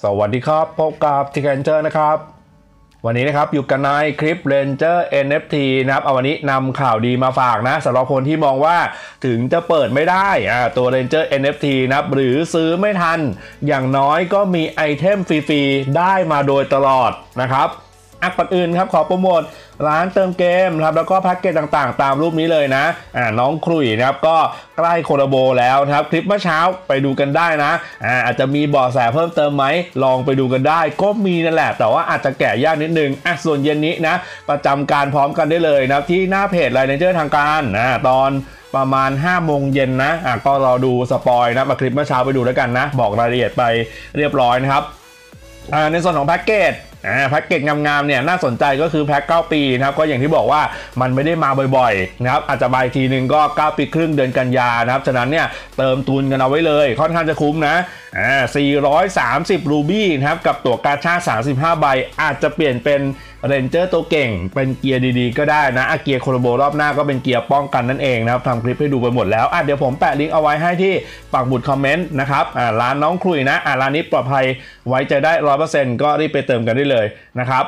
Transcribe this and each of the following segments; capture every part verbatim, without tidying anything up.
สวัสดีครับพบกับทีเคนเจอร์นะครับวันนี้นะครับอยู่กันในคลิป Ranger เอ็น เอฟ ที นะครับเอาวันนี้นำข่าวดีมาฝากนะสำหรับคนที่มองว่าถึงจะเปิดไม่ได้อ่าตัว Ranger เอ็น เอฟ ที นะครับหรือซื้อไม่ทันอย่างน้อยก็มีไอเทมฟรีๆได้มาโดยตลอดนะครับอ่ะก่อนอื่นครับขอโปรโมทร้านเติมเกมครับแล้วก็แพ็กเกจต่างๆตามรูปนี้เลยนะอ่าน้องครุยนะครับก็ใกล้โคลาโบแล้วนะครับคลิปเมื่อเช้าไปดูกันได้นะอ่าอาจจะมีเบาะแสเพิ่มเติมไหมลองไปดูกันได้ก็มีนั่นแหละแต่ว่าอาจจะแกะยากนิดนึงอ่ะส่วนเย็นนี้นะประจำการพร้อมกันได้เลยนะที่หน้าเพจไลน์เรนเจอร์ทางการอ่าตอนประมาณห้าโมงเย็นนะอ่ะก็รอดูสปอยนะมาคลิปเมื่อเช้าไปดูแล้วกันนะบอกรายละเอียดไปเรียบร้อยนะครับอ่าในส่วนของแพ็กเกจอ่าแพ็กเกจงามๆเนี่ยน่าสนใจก็คือแพ็กเก้าปีนะครับก็อย่างที่บอกว่ามันไม่ได้มาบ่อยๆนะครับอาจจะบายทีนึงก็เก้าปีครึ่งเดือนกันยานะครับฉะนั้นเนี่ยเติมทุนกันเอาไว้เลยค่อนข้างจะคุ้มนะอ่าสี่ร้อยสามสิบรูบี้นะครับกับตั๋วกาชาสามสิบห้าใบอาจจะเปลี่ยนเป็นเรนเจอร์ตัวเก่งเป็นเกียร์ดีๆก็ได้นะเกียร์โคโลโบรอบหน้าก็เป็นเกียร์ป้องกันนั่นเองนะครับทำคลิปให้ดูไปหมดแล้วอ่ะเดี๋ยวผมแปะลิงก์เอาไว้ให้ที่ปักหมุดคอมเมนต์นะครับอ่าร้านน้องครุยนะอ่าร้านนี้ปลอดภัยไว้ใจได้ ร้อยเปอร์เซ็นต์ ก็รีบไปเติมกันได้เลยนะครับ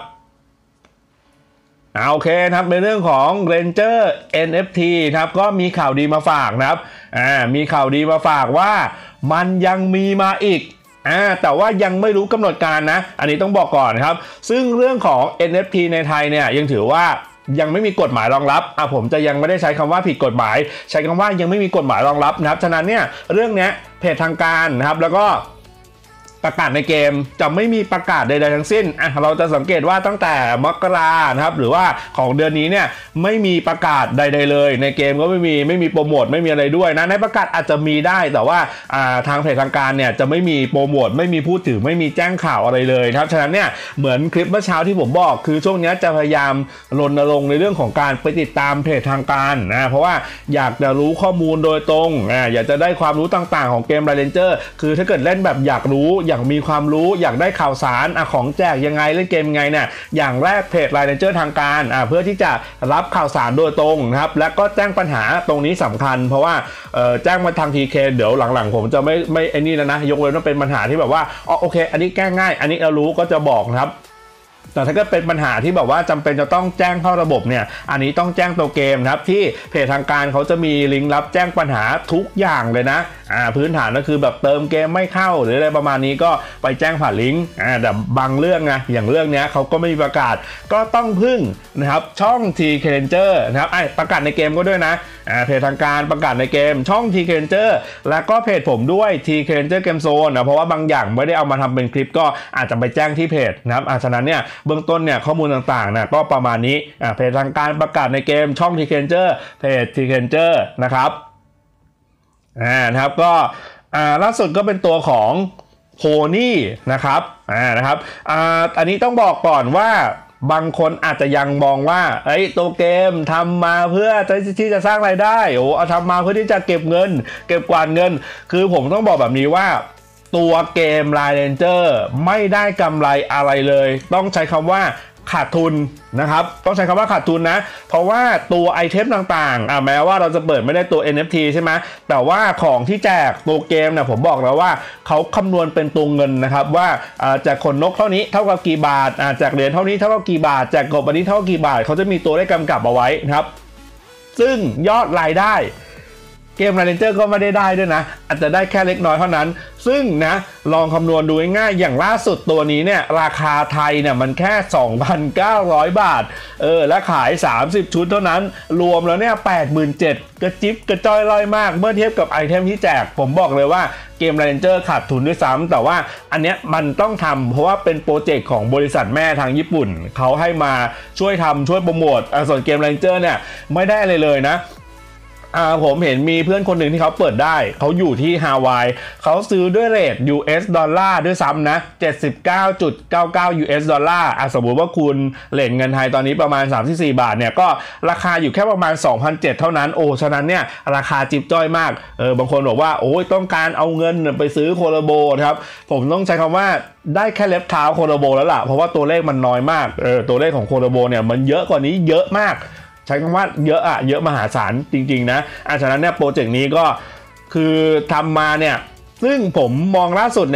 โอเคนะครับในเรื่องของ Ranger เอ็น เอฟ ที นะครับก็มีข่าวดีมาฝากนะครับอ่ามีข่าวดีมาฝากว่ามันยังมีมาอีกอ่าแต่ว่ายังไม่รู้กำหนดการนะอันนี้ต้องบอกก่อนนะครับซึ่งเรื่องของ เอ็น เอฟ ที ในไทยเนี่ยยังถือว่ายังไม่มีกฎหมายรองรับอ่ะผมจะยังไม่ได้ใช้คำว่าผิดกฎหมายใช้คำว่ายังไม่มีกฎหมายรองรับนะครับฉะนั้นเนี่ยเรื่องนี้เพจทางการนะครับแล้วก็ประกาศในเกมจะไม่มีประกาศใดๆทั้งสิ้นอ่ะเราจะสังเกตว่าตั้งแต่มกรานะครับหรือว่าของเดือนนี้เนี่ยไม่มีประกาศใดๆเลยในเกมก็ไม่มีไม่มีโปรโมทไม่มีอะไรด้วยนะในประกาศอาจจะมีได้แต่ว่าอ่าทางเพจทางการเนี่ยจะไม่มีโปรโมทไม่มีพูดถึงไม่มีแจ้งข่าวอะไรเลยครับฉะนั้นเนี่ยเหมือนคลิปเมื่อเช้าที่ผมบอกคือช่วงนี้จะพยายามรณรงค์ในเรื่องของการไปติดตามเพจทางการนะเพราะว่าอยากจะรู้ข้อมูลโดยตรงอ่าอยากจะได้ความรู้ต่างๆของเกม Ranger คือถ้าเกิดเล่นแบบอยากรู้อยากมีความรู้อยากได้ข่าวสารอ่ะของแจกยังไงเล่นเกมยังไงเนี่ยอย่างแรกเพจ Line Ranger ทางการอ่ะเพื่อที่จะรับข่าวสารโดยตรงนะครับและก็แจ้งปัญหาตรงนี้สำคัญเพราะว่าเอ่อแจ้งมาทาง ที เค เดี๋ยวหลังๆผมจะไม่ไม่ไอ้นี่แล้วนะยกเว้นว่าเป็นปัญหาที่แบบว่าอ๋อโอเคอันนี้แก้ง่ายอันนี้เรารู้ก็จะบอกนะครับแต่ถ้าเกิดเป็นปัญหาที่แบบว่าจำเป็นจะต้องแจ้งเข้าระบบเนี่ยอันนี้ต้องแจ้งตัวเกมนะครับที่เพจทางการเขาจะมีลิงก์รับแจ้งปัญหาทุกอย่างเลยนะอ่าพื้นฐานก็คือแบบเติมเกมไม่เข้าหรืออะไรประมาณนี้ก็ไปแจ้งผ่านลิงก์อ่าแต่บางเรื่องไงอย่างเรื่องนี้เขาก็ไม่มีประกาศก็ต้องพึ่งนะครับช่อง ที เค Ranger นะครับไอ้ประกาศในเกมก็ด้วยนะอ่าเพจทางการประกาศในเกมช่อง ที เค Ranger แล้วก็เพจผมด้วย ที เค Ranger Game Zone นะเพราะว่าบางอย่างไม่ได้เอามาทำเป็นคลิปก็อาจจะไปแจ้งที่เพจนะครับอ่าฉะนั้นเนี่ยเบื้องต้นเนี่ยข้อมูลต่างๆนะก็ประมาณนี้อ่าเพจทางการประกาศในเกมช่อง ที เค Ranger เพจ ที เค Ranger นะครับอ่านะครับก็อ่าล่าสุดก็เป็นตัวของโพนี่นะครับอ่านะครับอ่าอันนี้ต้องบอกก่อนว่าบางคนอาจจะยังมองว่าไอ้ตัวเกมทำมาเพื่อที่จะสร้างรายได้โอ้เอาทำมาเพื่อที่จะเก็บเงินเก็บกวาดเงินคือผมต้องบอกแบบนี้ว่าตัวเกม Line Ranger ไม่ได้กำไรอะไรเลยต้องใช้คำว่าขาดทุนนะครับต้องใช้คำว่าขาดทุนนะเพราะว่าตัวไอเทมต่างๆอ่ะแม้ว่าเราจะเปิดไม่ได้ตัว เอ็น เอฟ ที ใช่ไหมแต่ว่าของที่แจกตัวเกมเนี่ยผมบอกแล้วว่าเขาคำนวณเป็นตัวเงินนะครับว่าแจกขนนกเท่านี้เท่ากับกี่บาทแจกเหรียญเท่านี้เท่ากับกี่บาทแจกกบอันนี้เท่ากับกี่บาทเขาจะมีตัวเลขกำกับเอาไว้นะครับซึ่งยอดรายได้เกม Line Ranger ก็ไม่ได้ได้ด้วยนะอาจจะได้แค่เล็กน้อยเท่านั้นซึ่งนะลองคำนวณดูง่ายๆอย่างล่าสุดตัวนี้เนี่ยราคาไทยเนี่ยมันแค่ สองพันเก้าร้อย บาทเออและขายสามสิบชุดเท่านั้นรวมแล้วเนี่ย แปดหมื่นเจ็ดพัน กระจิ๊บกระจ้อยลอยมากเมื่อเทียบกับไอเทมที่แจกผมบอกเลยว่าเกม Line Ranger ขาดทุนด้วยซ้ำแต่ว่าอันเนี้ยมันต้องทำเพราะว่าเป็นโปรเจกต์ของบริษัทแม่ทางญี่ปุ่นเขาให้มาช่วยทำช่วยโปรโมทส่วนเกม Line Ranger เนี่ยไม่ได้อะไรเลยนะอ่าผมเห็นมีเพื่อนคนหนึ่งที่เขาเปิดได้เขาอยู่ที่ฮาวายเขาซื้อด้วยเรท ยู เอส ดอลลาร์ด้วยซ้ำนะ เจ็ดสิบเก้าจุดเก้าเก้า ยู เอส ดอลลาร์อ่ะสมมุติว่าคุณเรทเงินไทยตอนนี้ประมาณสามสิบสี่บาทเนี่ยก็ราคาอยู่แค่ประมาณ สองพันเจ็ดร้อย เท่านั้นโอ้ฉะนั้นเนี่ยราคาจิ๊บจ้อยมากเออบางคนบอกว่าโอ้ยต้องการเอาเงินไปซื้อโคโลโบครับผมต้องใช้คำว่าได้แค่เล็บเท้าโคโลโบแล้วล่ะเพราะว่าตัวเลขมันน้อยมากเออตัวเลขของโคโลโบเนี่ยมันเยอะกว่านี้เยอะมากใช้คำว่าเยอะอะเยอะมหาศาลจริงๆนะอาฉะนั้นเนี่ยโปรเจกต์นี้ก็คือทำมาเนี่ยซึ่งผมมองล่าสุดเนี่ย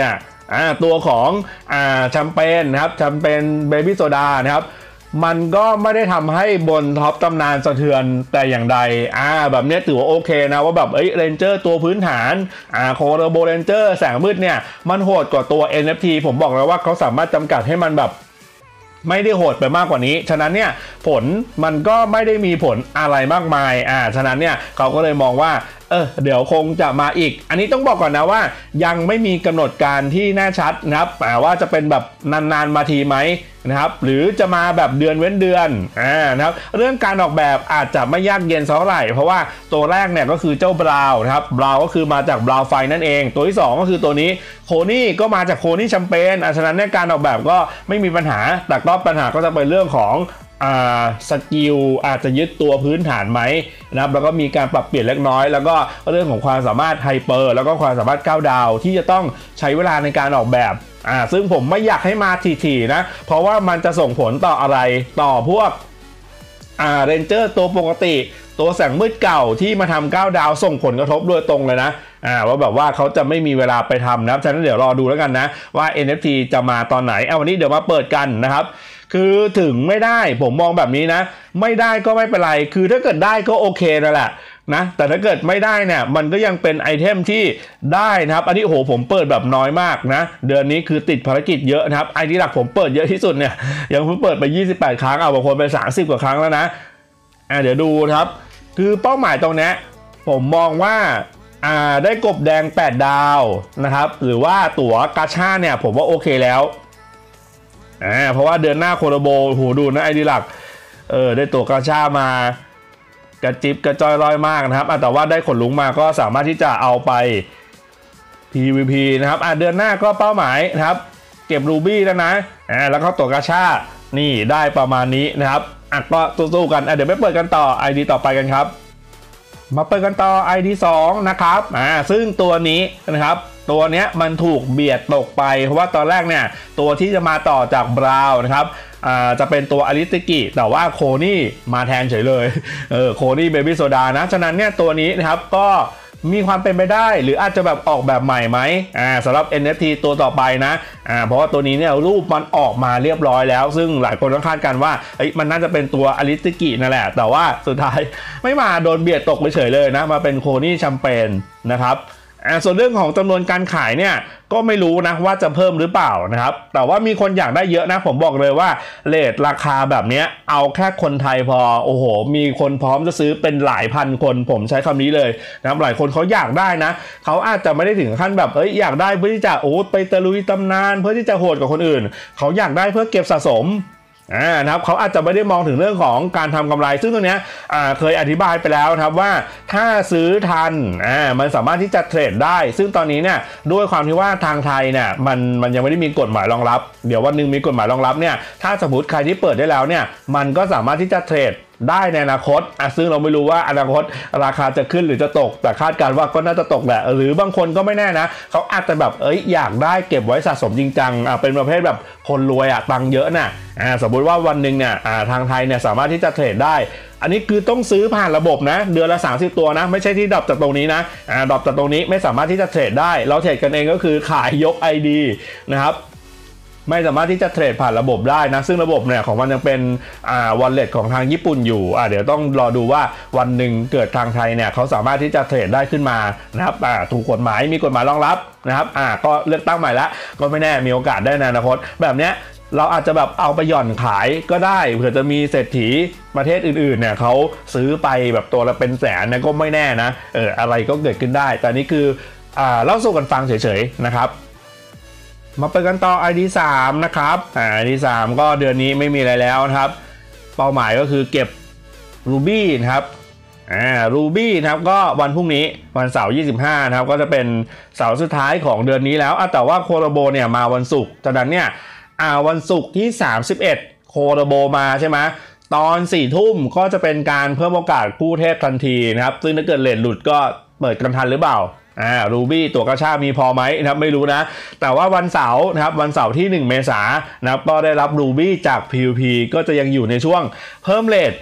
อ่าตัวของอ่าแชมเปญนะครับแชมเปญเบบี้โซดานะครับมันก็ไม่ได้ทำให้บนท็อปตำนานสะเทือนแต่อย่างใดอ่าแบบนี้ถือว่าโอเคนะว่าแบบเอ้ยเรนเจอร์ตัวพื้นฐานอ่าโคโรโบเรนเจอร์แสงมืดเนี่ยมันโหดกว่าตัว เอ็น เอฟ ที ผมบอกแล้วว่าเขาสามารถจำกัดให้มันแบบไม่ได้โหดไปมากกว่านี้ฉะนั้นเนี่ยผลมันก็ไม่ได้มีผลอะไรมากมายอ่าฉะนั้นเนี่ยเขาก็เลยมองว่าเออเดี๋ยวคงจะมาอีกอันนี้ต้องบอกก่อนนะว่ายังไม่มีกำหนดการที่แน่ชัดนะครับแต่ว่าจะเป็นแบบนานๆมาทีไหมนะครับหรือจะมาแบบเดือนเว้นเดือนอ่านะครับเรื่องการออกแบบอาจจะไม่ยากเย็นเท่าไหร่เพราะว่าตัวแรกเนี่ยก็คือเจ้าบราวน์นะครับบราวน์ก็คือมาจากบราวน์ไฟนั่นเองตัวที่สองก็คือตัวนี้โคนี่ก็มาจากโคนี่แชมเปญอ่ะฉะนั้นในการออกแบบก็ไม่มีปัญหาแต่ก็ปัญหาก็จะเป็นเรื่องของอ่าสกิลอาจจะยึดตัวพื้นฐานไหมนะครับแล้วก็มีการปรับเปลี่ยนเล็กน้อยแล้วก็เรื่องของความสามารถไฮเปอร์แล้วก็ความสามารถเก้าดาวที่จะต้องใช้เวลาในการออกแบบอ่าซึ่งผมไม่อยากให้มาถี่ๆนะเพราะว่ามันจะส่งผลต่ออะไรต่อพวกอ่าเรนเจอร์ตัวปกติตัวแสงมืดเก่าที่มาทำเก้าดาวส่งผลกระทบโดยตรงเลยนะอ่าว่าแบบว่าเขาจะไม่มีเวลาไปทำนะครับฉะนั้นเดี๋ยวรอดูแล้วกันนะว่า เอ็น เอฟ ที จะมาตอนไหนเอาวันนี้เดี๋ยวมาเปิดกันนะครับคือถึงไม่ได้ผมมองแบบนี้นะไม่ได้ก็ไม่เป็นไรคือถ้าเกิดได้ก็โอเคนั่นแหละนะแต่ถ้าเกิดไม่ได้เนี่ยมันก็ยังเป็นไอเทมที่ได้นะครับอันนี้โหผมเปิดแบบน้อยมากนะเดือนนี้คือติดภารกิจเยอะนะครับไอที่หลักผมเปิดเยอะที่สุดเนี่ยยังเพิ่งเปิดไปยี่สิบแปดครั้งเอาบางคนไปสามสิบกว่าครั้งแล้วนะอ่าเดี๋ยวดูครับคือเป้าหมายตรงนี้ผมมองว่าอ่าได้กบแดงแปดดาวนะครับหรือว่าตั๋วกาชาเนี่ยผมว่าโอเคแล้วอ่าเพราะว่าเดือนหน้าโคโรโบโหดูนะไอดีหลักเออได้ตั๋วกาชามากระจิบกระจอยลอยมากนะครับแต่ว่าได้ขนลุงมาก็สามารถที่จะเอาไป พี วี พี นะครับอ่ะเดือนหน้าก็เป้าหมายนะครับเก็บรูบี้แล้วนะอ่าแล้วก็ตั๋วกาชานี่ได้ประมาณนี้นะครับอ่ะก็สู้ๆกันอ่ะเดี๋ยวไปเปิดกันต่อ ไอ ดี ต่อไปกันครับมาเปิดกันต่อ ไอ ดี สองนะครับอ่าซึ่งตัวนี้นะครับตัวเนี้ยมันถูกเบียดตกไปเพราะว่าตอนแรกเนี่ยตัวที่จะมาต่อจากบราวน์นะครับอ่าจะเป็นตัวอาริสกิแต่ว่าโคนี่มาแทนเฉยเลยเออโคนี่เบบี้โซดานะฉะนั้นเนี่ยตัวนี้นะครับก็มีความเป็นไปได้หรืออาจจะแบบออกแบบใหม่ไหมอ่าสำหรับ เอ็น เอฟ ที ตัวต่อไปนะอ่าเพราะว่าตัวนี้เนี่ยรูปมันออกมาเรียบร้อยแล้วซึ่งหลายคนต้องคาดกันว่าเอ้ยมันน่าจะเป็นตัวอาริสกินั่นแหละแต่ว่าสุดท้ายไม่มาโดนเบียดตกไปเฉยเลยนะมาเป็นโคนี่แชมเปญนะครับส่วนเรื่องของจำนวนการขายเนี่ยก็ไม่รู้นะว่าจะเพิ่มหรือเปล่านะครับแต่ว่ามีคนอยากได้เยอะนะผมบอกเลยว่าเรทราคาแบบนี้เอาแค่คนไทยพอโอ้โหมีคนพร้อมจะซื้อเป็นหลายพันคนผมใช้คำนี้เลยนะครับหลายคนเขาอยากได้นะเขาอาจจะไม่ได้ถึงขั้นแบบเอ้ยอยากได้เพื่อที่จะโอ้ไปตะลุยตำนานเพื่อที่จะโหดกับคนอื่นเขาอยากได้เพื่อเก็บสะสมอ่านะครับเขาอาจจะไม่ได้มองถึงเรื่องของการทำกำไรซึ่งตรงนี้อ่าเคยอธิบายไปแล้วนะครับว่าถ้าซื้อทันอ่ามันสามารถที่จะเทรดได้ซึ่งตอนนี้เนี่ยด้วยความที่ว่าทางไทยเนี่ยมันมันยังไม่ได้มีกฎหมายรองรับเดี๋ยววันนึงมีกฎหมายรองรับเนี่ยถ้าสมมติใครที่เปิดได้แล้วเนี่ยมันก็สามารถที่จะเทรดได้ในอนาคตอ่ะซึ่งเราไม่รู้ว่าอนาคตราคาจะขึ้นหรือจะตกแต่คาดการณ์ว่าก็น่าจะตกแหละหรือบางคนก็ไม่แน่นะเขาอาจจะแบบเอ้ยอยากได้เก็บไว้สะสมจริงจังอ่ะเป็นประเภทแบบคนรวยอ่ะตังเยอะน่ะอ่าสมมุติว่าวันหนึ่งเนี่ยอ่าทางไทยเนี่ยสามารถที่จะเทรดได้อันนี้คือต้องซื้อผ่านระบบนะเดือนละสามสิบตัวนะไม่ใช่ที่ดรอปจากตรงนี้นะอ่าดรอปจากตรงนี้ไม่สามารถที่จะเทรดได้เราเทรดกันเองก็คือขายยก ไอ ดี นะครับไม่สามารถที่จะเทรดผ่านระบบได้นะซึ่งระบบเนี่ยของมันยังเป็นอ่า wallet ของทางญี่ปุ่นอยู่อ่าเดี๋ยวต้องรอดูว่าวันหนึ่งเกิดทางไทยเนี่ยเขาสามารถที่จะเทรดได้ขึ้นมานะครับอ่าถูกกฎหมายมีกฎหมายรองรับนะครับอ่าก็เลือกตั้งใหม่ละก็ไม่แน่มีโอกาสได้ในอนาคตแบบเนี้ยเราอาจจะแบบเอาไปหย่อนขายก็ได้เผื่อจะมีเศรษฐีประเทศอื่นๆเนี่ยเขาซื้อไปแบบตัวละเป็นแสนเนี่ยก็ไม่แน่นะเอออะไรก็เกิดขึ้นได้แต่นี่คืออ่าเล่าสู่กันฟังเฉยๆนะครับมาเปิดกันต่อ ไอ ดี สามนะครับอ่า ไอ ดี สามก็เดือนนี้ไม่มีอะไรแล้วนะครับเป้าหมายก็คือเก็บ Ruby นะครับอ่า Ruby นะครับก็วันพรุ่งนี้วันเสาร์ยี่สิบห้านะครับก็จะเป็นเสาร์สุดท้ายของเดือนนี้แล้วแต่ว่าโคโรโบเนี่ยมาวันศุกร์ฉะนั้นเนี่ยอ่าวันศุกร์ที่สามสิบเอ็ดโคโรโบมาใช่ไหมตอนสี่ทุ่มก็จะเป็นการเพิ่มโอกาสกู้เทพทันทีนะครับซึ่งถ้าเกิดเลทหลุดก็เปิดกันทันหรือเปล่าอ่ารูบี้ตัวกระชากมีพอไหมนะครับไม่รู้นะแต่ว่าวันเสาร์นะครับวันเสาร์ที่หนึ่งเมษายนนะครับก็ได้รับรูบี้จาก พี วี พี ก็จะยังอยู่ในช่วงเพิ่มเรท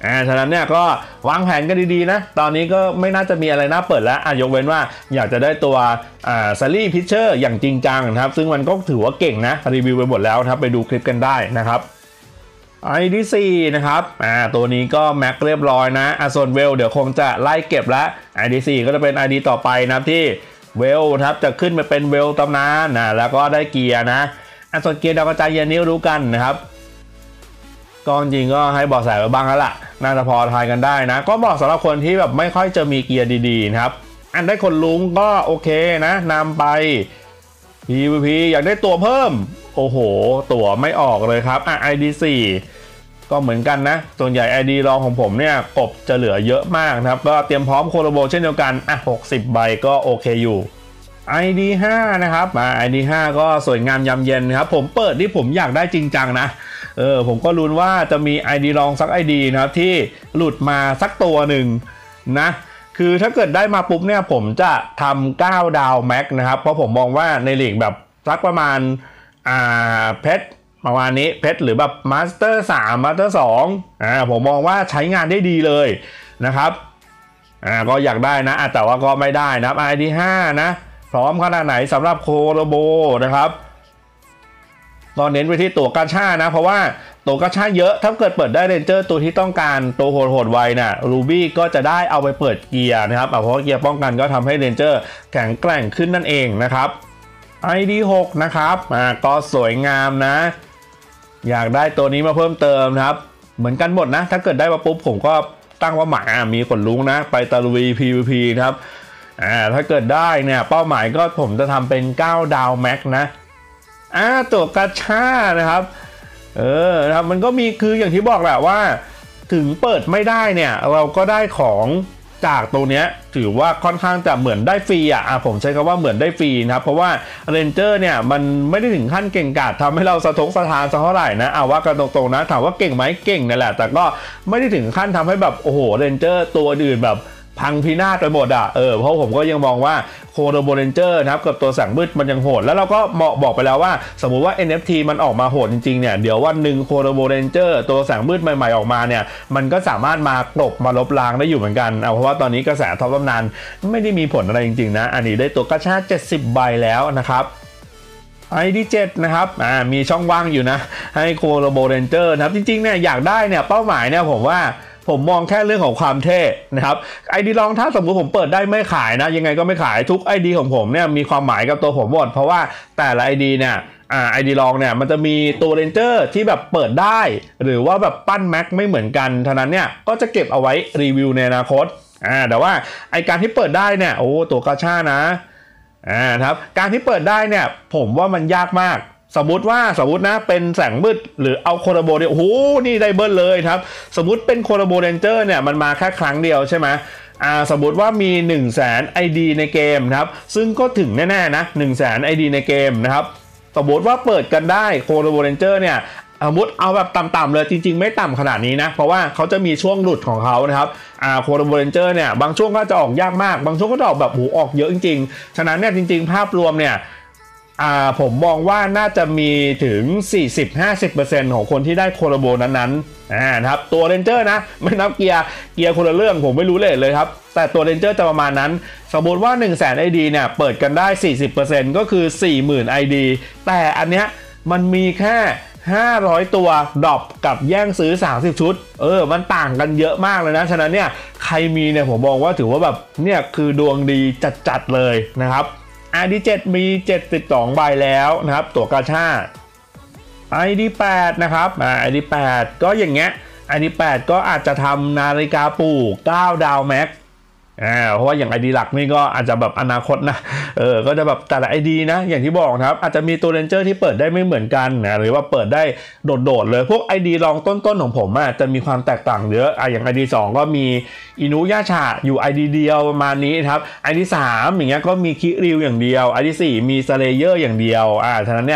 อ่าฉะนั้นเนี่ยก็วางแผนกันดีๆนะตอนนี้ก็ไม่น่าจะมีอะไรน่าเปิดแล้วอ่ะยกเว้นว่าอยากจะได้ตัวอ่าซารี่พิชเชอร์อย่างจริงจังนะครับซึ่งมันก็ถือว่าเก่งนะรีวิวไปหมดแล้วครับไปดูคลิปกันได้นะครับ ไอ ดี ซี นะครับอ่าตัวนี้ก็แม็กเรียบร้อยนะอ่ะส่วนเวลเดี๋ยวคงจะไล่เก็บแล้ว ไอ ดี ซี ก็จะเป็น ไอ ดี ต่อไปนะที่เวลครับจะขึ้นไปเป็นเวลตำนานนะแล้วก็ได้เกียร์นะอ่ะส่วนเกียร์ดาวกระจายเย็นนี้รู้กันนะครับก็จริงก็ให้บอกแสไปบ้างแล้วล่ะน่าจะพอทายกันได้นะก็บอกสำหรับคนที่แบบไม่ค่อยจะมีเกียร์ดีๆนะครับอันได้คนลุงก็โอเคนะนำไป พี วี พี อยากได้ตัวเพิ่มโอ้โหตัวไม่ออกเลยครับอ่ะ ไอ ดี ซี ก็เหมือนกันนะส่วนใหญ่ ไอ ดี รองของผมเนี่ยกบจะเหลือเยอะมากนะครับก็เตรียมพร้อมโคโลโบเช่นเดียวกันอ่ะหกสิบใบก็โอเคอยู่ ไอ ดี ห้า นะครับมา ไอ ดี ห้า ก็สวยงามยำเย็นครับผมเปิดที่ผมอยากได้จริงจังนะเออผมก็ลุ้นว่าจะมี ไอ ดี รองสัก ไอ ดี นะครับที่หลุดมาสักตัวหนึ่งนะคือถ้าเกิดได้มาปุ๊บเนี่ยผมจะทำเก้าดาวแม็กนะครับเพราะผมมองว่าในลีกแบบสักประมาณอ่าเพชรประมาณนี้เพชรหรือแบบมาสเตอร์สามมาสเตอร์สองอ่าผมมองว่าใช้งานได้ดีเลยนะครับอ่าก็อยากได้นะแต่ว่าก็ไม่ได้นะครับ ไอ ดี ห้า นะพร้อมขนาดไหนสำหรับโคโลโบนะครับก็เน้นไปที่ตัวกาชานะเพราะว่าตัวกาชาเยอะถ้าเกิดเปิดได้เรนเจอร์ตัวที่ต้องการตัวโหดๆไวน่ะรูบี้ก็จะได้เอาไปเปิดเกียร์นะครับเพราะเกียร์ป้องกันก็ทำให้เรนเจอร์แข็งแกร่งขึ้นนั่นเองนะครับ ไอ ดี หก นะครับอ่าก็สวยงามนะอยากได้ตัวนี้มาเพิ่มเติมนะครับเหมือนกันหมดนะถ้าเกิดได้มาปุ๊บผมก็ตั้งว่าหมายมีขนลุงนะไปตะลุย พี วี พี นะครับอ่าถ้าเกิดได้เนี่ยเป้าหมายก็ผมจะทำเป็นเก้าดาวแม็กนะอ่าตัวกาชานะครับเออนะครับมันก็มีคืออย่างที่บอกแหละว่าถึงเปิดไม่ได้เนี่ยเราก็ได้ของจากตรงนี้ถือว่าค่อนข้างจะเหมือนได้ฟรีอ่ะผมใช้คำว่าเหมือนได้ฟรีนะครับเพราะว่าเรนเจอร์เนี่ยมันไม่ได้ถึงขั้นเก่งกาจทำให้เราสะทกสะท้านสักเท่าไหร่นะเอาว่ากันตรงๆนะถามว่าเก่งไหมเก่งนั่นแหละแต่ก็ไม่ได้ถึงขั้นทำให้แบบโอ้โหเรนเจอร์ตัวอื่นแบบพังพินาศไปหมดอ่ะเออเพราะผมก็ยังมองว่าโคโดโบเรนเจอร์นะครับกับตัวแสงมืดมันยังโหดแล้วเราก็บอกไปแล้วว่าสมมุติว่า เอ็น เอฟ ที มันออกมาโหดจริงๆเนี่ยเดี๋ยววันหนึ่งโคโดโบเรนเจอร์ตัวแสงมืดใหม่ๆออกมาเนี่ยมันก็สามารถมากลบมาลบล้างได้อยู่เหมือนกันเอาเพราะว่าตอนนี้กระแสท็อปตำนานไม่ได้มีผลอะไรจริงๆนะอันนี้ได้ตัวกระชากเจ็ดสิบใบแล้วนะครับ ไอ ดี เจ็ด นะครับอ่ามีช่องว่างอยู่นะให้โคโลโบเรนเจอร์นะครับจริงๆเนี่ยอยากได้เนี่ยเป้าหมายเนี่ยผมว่าผมมองแค่เรื่องของความเท่นะครับไอดีลองถ้าสมมติผมเปิดได้ไม่ขายนะยังไงก็ไม่ขายทุก ไอ ดี ของผมเนี่ยมีความหมายกับตัวผมหมดเพราะว่าแต่ละ ไอ ดี เนี่ยอ่า ไอ ดี ลองเนี่ยมันจะมีตัวเรนเจอร์ที่แบบเปิดได้หรือว่าแบบปั้นแม็กไม่เหมือนกันเท่านั้นเนี่ยก็จะเก็บเอาไว้รีวิวในอนาคตอ่าแต่ว่าไอการที่เปิดได้เนี่ยโอ้ตัวกาชานะอ่าครับการที่เปิดได้เนี่ยผมว่ามันยากมากสมมุติว่าสมมุตินะเป็นแสงมืดหรือเอาโคโลโบเนี่ยโอ้โหนี่ได้เบิ้ลเลยครับสมมุติเป็นโคโลโบเรนเจอร์เนี่ยมันมาแค่ครั้งเดียวใช่ไหมอ่าสมมุติว่ามี หนึ่งแสน ไอ ดี ในเกมนะครับซึ่งก็ถึงแน่ๆนะ หนึ่งแสน ไอ ดี ในเกมนะครับสมมติว่าเปิดกันได้โคโลโบเรนเจอร์เนี่ยสมมติเอาแบบต่ำๆเลยจริงๆไม่ต่ำขนาดนี้นะเพราะว่าเขาจะมีช่วงหลุดของเขานะครับอ่าโคโลโบเรนเจอร์เนี่ยบางช่วงก็จะออกยากมากบางช่วงก็จะออกแบบหูออกเยอะจริงๆฉะนั้นเนี่ยจริงๆภาพรวมเนี่ยอ่าผมมองว่าน่าจะมีถึง สี่สิบถึงห้าสิบเปอร์เซ็นต์ ของคนที่ได้โคโลโบนั้นๆอ่านะครับตัวเรนเจอร์นะไม่นับเกียร์เกียร์คนละเรื่องผมไม่รู้เลยเลยครับแต่ตัวเรนเจอร์จะประมาณนั้นสมมติว่า หนึ่งแสน ไอ ดี เนี่ยเปิดกันได้ สี่สิบเปอร์เซ็นต์ ก็คือ สี่หมื่น ไอ ดี แต่อันเนี้ยมันมีแค่ห้าร้อยตัวดรอปกับแย่งซื้อสามสิบชุดเออมันต่างกันเยอะมากเลยนะฉะนั้นเนี่ยใครมีเนี่ยผมมองว่าถือว่าแบบเนี่ยคือดวงดีจัดๆเลยนะครับ ไอ ดี เจ็ด มีเจ็ดสิบสองใบแล้วนะครับตัวกาชา ไอ ดี แปด นะครับอ่า ไอ ดี แปด ก็อย่างเงี้ย ไอ ดี แปด ก็อาจจะทำนาฬิกาปลูกเก้าดาวแม็กอ่าเพราะว่าอย่าง ไอ ดี หลักนี่ก็อาจจะแบบอนาคตนะเออก็จะแบบแต่ละ ไอ ดี นะอย่างที่บอกนะครับอาจจะมีตัวเรนเจอร์ที่เปิดได้ไม่เหมือนกันนะหรือว่าเปิดได้โดดๆเลยพวก ไอ ดี รองต้นๆของผมอ่ะจะมีความแตกต่างเยอะอ่ะอย่าง ไอ ดี สอง ก็มีอินุยาชาอยู่ ไอ ดี เดียวประมาณนี้ครับ ไอ ดี สาม อย่างเงี้ยก็มีคิริวอย่างเดียว ไอ ดี สี่ มีสเลเยอร์อย่างเดียวอ่าฉะนั้นเนี่ยผ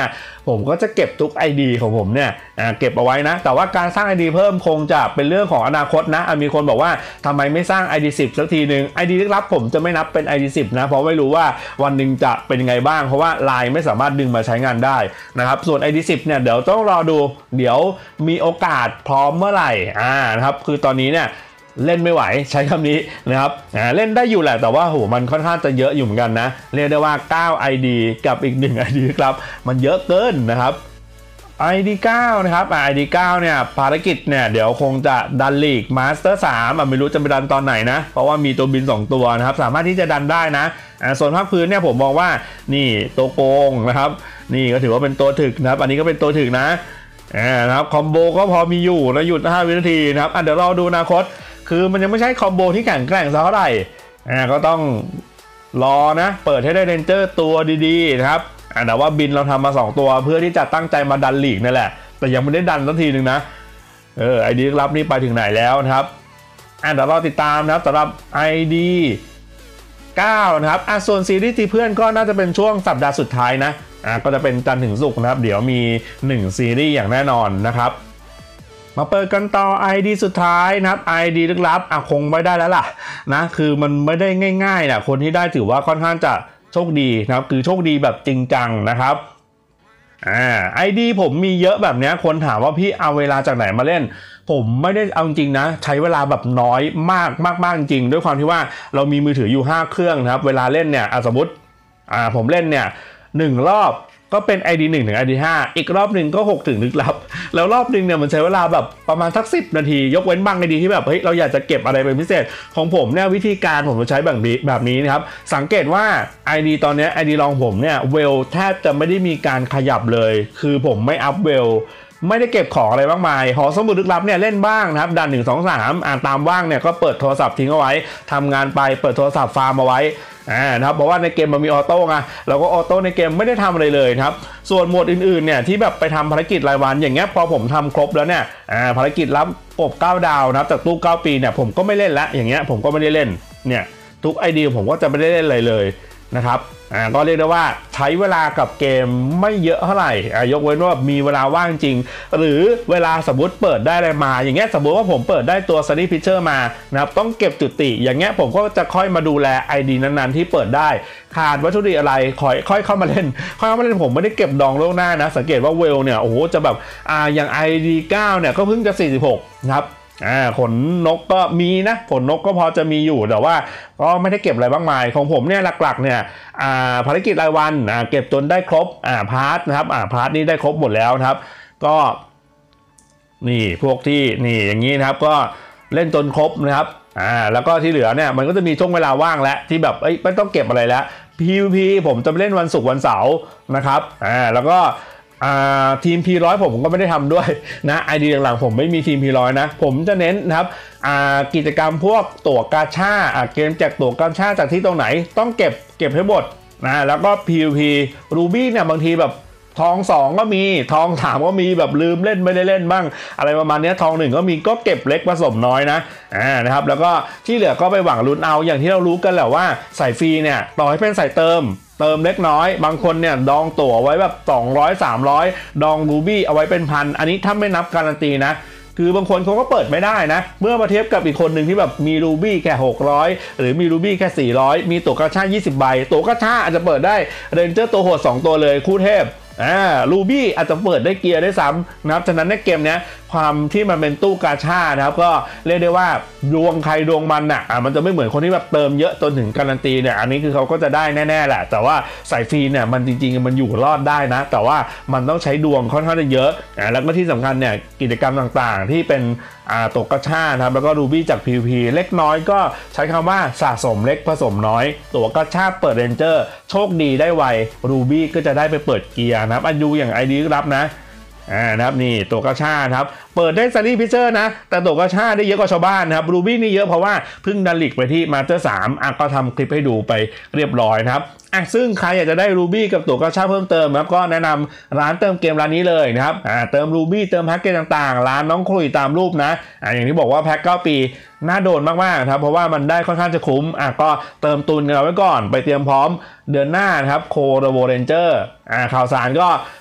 ผมก็จะเก็บทุก ไอ ดี ของผมเนี่ยเก็บเอาไว้นะแต่ว่าการสร้าง ไอ ดี เพิ่มคงจะเป็นเรื่องของอนาคตนะมีคนบอกว่าทำไมไม่สร้าง ไอ ดี สิบสักทีหนึ่ง ไอ ดี ลึกลับผมจะไม่นับเป็น ไอ ดี สิบนะเพราะไม่รู้ว่าวันหนึ่งจะเป็นยังไงบ้างเพราะว่า ไลน์ ไม่สามารถดึงมาใช้งานได้นะครับส่วน ไอ ดี สิบเนี่ยเดี๋ยวต้องรอดูเดี๋ยวมีโอกาสพร้อมเมื่อไหร่อ่านะครับคือตอนนี้เนี่ยเล่นไม่ไหวใช้คำนี้นะครับเล่นได้อยู่แหละแต่ว่าโหมันค่อนข้างจะเยอะอยู่เหมือนกันนะเรียกได้ว่าเก้า ไอ ดี กับอีกหนึ่ง ไอ ดี ครับมันเยอะเกินนะครับ ไอ ดี เก้า นะครับ ไอ ดี เก้า เนี่ยภารกิจเนี่ยเดี๋ยวคงจะดันลีกมาสเตอร์สามอ่ะไม่รู้จะไปดันตอนไหนนะเพราะว่ามีตัวบินสองตัวนะครับสามารถที่จะดันได้นะส่วนภาคพื้นเนี่ยผมมองว่านี่ตัวโกงนะครับนี่ก็ถือว่าเป็นตัวถึกนะครับอันนี้ก็เป็นตัวถึกนะนะครับคอมโบก็พอมีอยู่นะหยุดห้าวินาทีนะครับเดี๋ยวเราดูอนาคตคือมันยังไม่ใช่คอมโบที่แข็งแกร่งสักเท่าไหร่อ่าก็ต้องรอนะเปิดให้ได้เรนเจอร์ตัวดีๆนะครับแต่ว่าบินเราทำมาสองตัวเพื่อที่จะตั้งใจมาดันลีกนั่นแหละแต่ยังไม่ได้ดันสักทีหนึ่งนะเออไอดีรับนี่ไปถึงไหนแล้วนะครับอ่าเดี๋ยวเราติดตามนะครับสำหรับ ไอ ดี เก้า นะครับอ่ะส่วนซีรีส์ตีเพื่อนก็น่าจะเป็นช่วงสัปดาห์สุดท้ายนะอ่าก็จะเป็นจันทร์ถึงศุกร์นะครับเดี๋ยวมีหนึ่งซีรีส์อย่างแน่นอนนะครับมาเปิดกันต่อ ไอ ดี สุดท้ายนะครับ ไอ ดี ลึกลับอ่ะคงไม่ได้แล้วล่ะนะคือมันไม่ได้ง่ายๆนะคนที่ได้ถือว่าค่อนข้างจะโชคดีนะครับคือโชคดีแบบจริงจังนะครับอ่า ไอ ดี ผมมีเยอะแบบนี้คนถามว่าพี่เอาเวลาจากไหนมาเล่นผมไม่ได้เอาจริงนะใช้เวลาแบบน้อยมากมากมากจริงด้วยความที่ว่าเรามีมือถืออยู่ห้าเครื่องนะครับเวลาเล่นเนี่ยสมมติอ่าผมเล่นเนี่ยหนึ่งรอบก็เป็น ไอ ดี หนึ่งถึง ไอ ดี ห้าอีกรอบหนึ่งก็หกถึงลึกลับแล้วรอบหนึ่งเนี่ยมันใช้เวลาแบบประมาณสักสิบนาทียกเว้นบาง ไอ ดี ที่แบบเฮ้ยเราอยากจะเก็บอะไรเป็นพิเศษของผมเนี่ยวิธีการผมจะใช้แบบนี้แบบนี้นะครับสังเกตว่า ไอ ดี ตอนนี้ ไอ ดี ลองผมเนี่ยเวลแทบจะไม่ได้มีการขยับเลยคือผมไม่อัพเวลไม่ได้เก็บของอะไรมากมายหอสมุดลึกลับเนี่ยเล่นบ้างนะครับดันหนึ่ง สอง สามอ่านตามว่างเนี่ยก็เปิดโทรศัพท์ทิ้งเอาไว้ทำงานไปเปิดโทรศัพท์ฟาร์มเอาไว้อ่านะครับเพราะว่าในเกมมันมีออโต้ไงเราก็ออโต้ในเกมไม่ได้ทำอะไรเลยครับส่วนโหมดอื่นๆเนี่ยที่แบบไปทำภารกิจรายวันอย่างเงี้ยพอผมทำครบแล้วเนี่ยอ่าภารกิจรับกบเก้าดาวนะครับจากตู้เก้าปีเนี่ยผมก็ไม่เล่นละอย่างเงี้ยผมก็ไม่ได้เล่นเนี่ยทุก ไอ ดี ผมก็จะไม่ได้เล่นอะไรเลยนะครับอ่าก็เรียกได้ว่าใช้เวลากับเกมไม่เยอะเท่าไหร่อ่ายกเว้นว่ามีเวลาว่างจริงหรือเวลาสมมติเปิดได้อะไรมาอย่างเงี้ยสมมติว่าผมเปิดได้ตัว Sunny Pitcher มานะครับต้องเก็บจุติอย่างเงี้ยผมก็จะค่อยมาดูแล ไอ ดี นั้นๆที่เปิดได้ขาดวัตถุดิบอะไรค่อยค่อยเข้ามาเล่นค่อยเข้ามาเล่นผมไม่ได้เก็บดองล่วงหน้านะสังเกตว่าเวลเนี่ยโอ้โหจะแบบอ่าอย่าง ไอ ดี เก้า เนี่ยก็เพิ่งจะสี่สิบหกนะครับอ่าขนนกก็มีนะขนนกก็พอจะมีอยู่แต่ว่าก็ไม่ได้เก็บอะไรมากมายของผมเนี่ยหลักๆเนี่ยอ่าภารกิจรายวันอ่าเก็บจนได้ครบอ่าพาร์ทนะครับอ่าพาร์ทนี้ได้ครบหมดแล้วนะครับก็นี่พวกที่นี่อย่างนี้นะครับก็เล่นจนครบนะครับอ่าแล้วก็ที่เหลือเนี่ยมันก็จะมีช่วงเวลาว่างแล้วที่แบบเอ้ยไม่ต้องเก็บอะไรแล้ว พี วี พี ผมจะเล่นวันศุกร์วันเสาร์นะครับอ่าแล้วก็ทีม พี หนึ่งร้อย ผมก็ไม่ได้ทำด้วยนะ ไอ ดี หลังๆผมไม่มีทีม พี หนึ่งร้อย นะผมจะเน้นนะครับกิจกรรมพวกตั๋วกาชาเกมแจกตั๋วกาชาจากที่ตรงไหนต้องเก็บเก็บให้หมดนะแล้วก็ พี วี พี Ruby เนี่ยบางทีแบบทองสองก็มีทองสามก็มีแบบลืมเล่นไม่ได้เล่นบ้างอะไรประมาณนี้ทองหนึ่งก็มีก็เก็บเล็กผสมน้อยนะอ่านะครับแล้วก็ที่เหลือก็ไปหวังลุ้นเอาอย่างที่เรารู้กันแหละว่าใส่ฟรีเนี่ยต่อให้เป็นใส่เติมเติมเล็กน้อยบางคนเนี่ยดองตั๋วไว้แบบสองร้อย สามร้อยดองรูบี้เอาไว้เป็นพันอันนี้ถ้าไม่นับการันตีนะคือบางคนเขาก็เปิดไม่ได้นะเมื่อมาเทียบกับอีกคนหนึ่งที่แบบมีรูบี้แค่หกร้อยหรือมีรูบี้แค่สี่ร้อยมีตั๋วกาชายี่สิบใบตั๋วกาชาอาจจะเปิดได้เรนเจอร์ตัวโหดสองตัวเลยคู่เทพอ่ารูบี้อาจจะเปิดได้เกียร์ได้ซ้ำนะครับฉะนั้นในเกมนี้ความที่มันเป็นตู้กาชานะครับก็เรียกได้ว่าดวงใครดวงมันอ่ะมันจะไม่เหมือนคนที่แบบเติมเยอะจนถึงการันตีเนี่ยอันนี้คือเขาก็จะได้แน่ๆแหละแต่ว่าใส่ฟรีเนี่ยมันจริงๆมันอยู่รอดได้นะแต่ว่ามันต้องใช้ดวงค่อนข้างจะเยอะอ่าแล้วก็ที่สำคัญเนี่ยกิจกรรมต่างๆที่เป็นอ่าตกกาชาครับแล้วก็รูบี้จาก พี วี พี เล็กน้อยก็ใช้คำว่าสะสมเล็กผสมน้อยตัวกาชาเปิดเรนเจอร์โชคดีได้ไวรูบี้ก็จะได้ไปเปิดเกียร์นะครับอันดูอย่าง ไอ ดี รับนะอ่านะครับนี่ตัวกาชาครับเปิดได้ซันนี่พิเชอร์นะแต่ตัวกาชาได้เยอะกว่าชาวบ้านนะครับรูบี้นี่เยอะเพราะว่าเพิ่งดันลีกไปที่มาสเตอร์สามอ่ะก็ทำคลิปให้ดูไปเรียบร้อยนะครับอ่ะซึ่งใครอยากจะได้รูบี้กับตัวกาชาเพิ่มเติมครับก็แนะนำร้านเติมเกมร้านนี้เลยนะครับอ่าเติมรูบี้เติมแพ็กเกจต่างๆร้านน้องคลุยตามรูปนะอ่าอย่างที่บอกว่าแพ็กเก้าปีน่าโดนมากๆครับเพราะว่ามันได้ค่อนข้างจะคุ้มอ่ะก็เติมตุนกันเอาไว้ก่อนไปเตรียมพร้อมเดือนหน้านะครับโคโรโวเรนเจอร์อ่าข่าวสารก็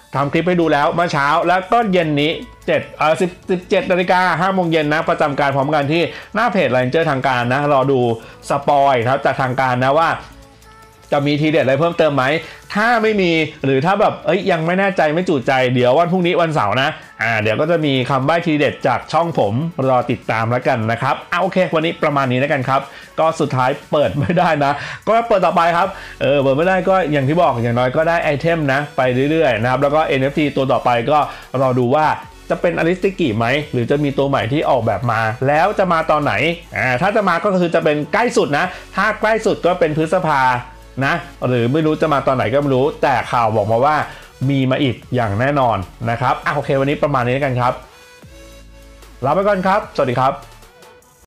ทำคลิปให้ดูแล้วเมื่อเช้าแล้วก็เย็นนี้เจ็ดเอ่อสิบ สิบเจ็ดนาฬิกาห้าโมงเย็นนะประจำการพร้อมกันที่หน้าเพจ Ranger ทางการนะรอดูสปอยครับจากทางการนะว่าจะมีทีเด็ดอะไรเพิ่มเติมไหมถ้าไม่มีหรือถ้าแบบเอ้ยยังไม่แน่ใจไม่จุใจเดี๋ยววันพรุ่งนี้วันเสาร์นะอ่าเดี๋ยวก็จะมีคำใบ้ทีเด็ดจากช่องผมรอติดตามแล้วกันนะครับอ่าโอเควันนี้ประมาณนี้แล้วกันครับก็สุดท้ายเปิดไม่ได้นะก็เปิดต่อไปครับเออเปิดไม่ได้ก็อย่างที่บอกอย่างน้อยก็ได้ไอเทมนะไปเรื่อยๆนะครับแล้วก็ เอ็น เอฟ ที ตัวต่อไปก็รอดูว่าจะเป็นอลิสติกิไหมหรือจะมีตัวใหม่ที่ออกแบบมาแล้วจะมาตอนไหนอ่าถ้าจะมาก็คือจะเป็นใกล้สุดนะถ้าใกล้สุดก็เป็นพฤษภานะหรือไม่รู้จะมาตอนไหนก็ไม่รู้แต่ข่าวบอกมาว่ามีมาอีกอย่างแน่นอนนะครับอ่ะโอเควันนี้ประมาณนี้แล้วกันครับลาไปก่อนครับสวัสดีครับ